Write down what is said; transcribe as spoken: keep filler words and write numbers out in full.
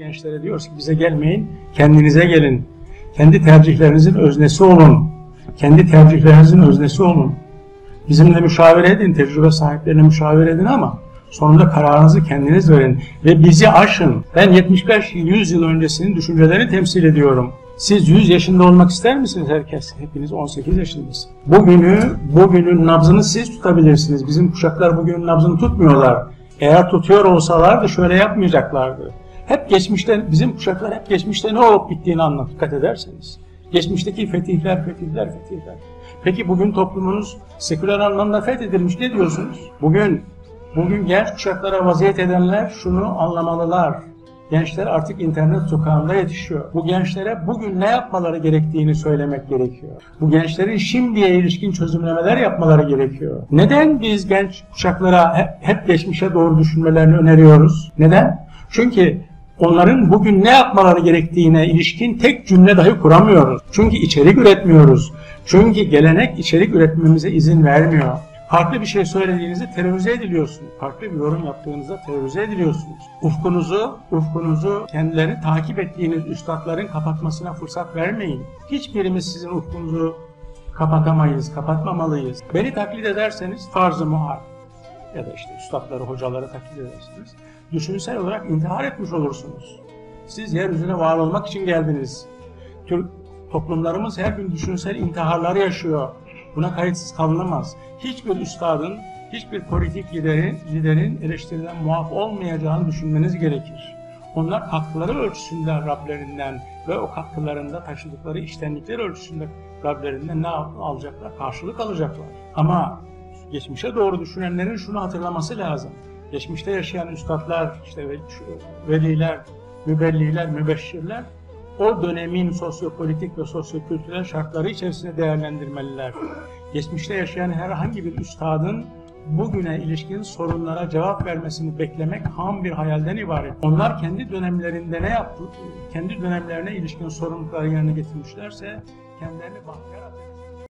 gençlere diyoruz ki bize gelmeyin, kendinize gelin. Kendi tercihlerinizin öznesi olun. Kendi tercihlerinizin öznesi olun. Bizimle müşavere edin, tecrübe sahiplerine müşavere edin ama sonunda kararınızı kendiniz verin ve bizi aşın. Ben yetmiş beş yüz yıl öncesinin düşüncelerini temsil ediyorum. Siz yüz yaşında olmak ister misiniz herkes? Hepiniz on sekiz yaşındasınız. Bugünü, bugünün nabzını siz tutabilirsiniz. Bizim kuşaklar bugünün nabzını tutmuyorlar. Eğer tutuyor olsalardı şöyle yapmayacaklardı. Hep geçmişte, bizim kuşaklar hep geçmişte ne olup bittiğini anlat, dikkat ederseniz. Geçmişteki fetihler, fetihler, fetihler. Peki bugün toplumunuz seküler anlamda fethedilmiş, ne diyorsunuz? Bugün, bugün genç kuşaklara vaziyet edenler şunu anlamalılar. Gençler artık internet sokağında yetişiyor. Bu gençlere bugün ne yapmaları gerektiğini söylemek gerekiyor. Bu gençlerin şimdiye ilişkin çözümlemeler yapmaları gerekiyor. Neden biz genç kuşaklara hep, hep geçmişe doğru düşünmelerini öneriyoruz? Neden? Çünkü onların bugün ne yapmaları gerektiğine ilişkin tek cümle dahi kuramıyoruz. Çünkü içerik üretmiyoruz. Çünkü gelenek içerik üretmemize izin vermiyor. Farklı bir şey söylediğinizde terörize ediliyorsunuz. Farklı bir yorum yaptığınızda terörize ediliyorsunuz. Ufkunuzu, ufkunuzu kendilerini takip ettiğiniz üstadların kapatmasına fırsat vermeyin. Hiçbirimiz sizin ufkunuzu kapatamayız, kapatmamalıyız. Beni taklit ederseniz farz-ı muhal ya da işte üstadları, hocaları taklit edersiniz. Düşünsel olarak intihar etmiş olursunuz. Siz yeryüzüne var olmak için geldiniz. Türk toplumlarımız her gün düşünsel intiharlar yaşıyor. Buna kayıtsız kalınamaz. Hiçbir üstadın, hiçbir politik liderin, liderin eleştiriden muaf olmayacağını düşünmeniz gerekir. Onlar katkıları ölçüsünde Rablerinden ve o katkılarında taşıdıkları içtenlikler ölçüsünde Rablerinden ne alacaklar? Karşılık alacaklar. Ama geçmişe doğru düşünenlerin şunu hatırlaması lazım. Geçmişte yaşayan üstadlar, işte veliler, mübelliler, mübeşşirler o dönemin sosyopolitik ve sosyokültürel şartları içerisinde değerlendirmeliler. Geçmişte yaşayan herhangi bir üstadın bugüne ilişkin sorunlara cevap vermesini beklemek ham bir hayalden ibaret. Onlar kendi dönemlerinde ne yaptı, kendi dönemlerine ilişkin sorumlulukları yerine getirmişlerse kendilerini bahtiyar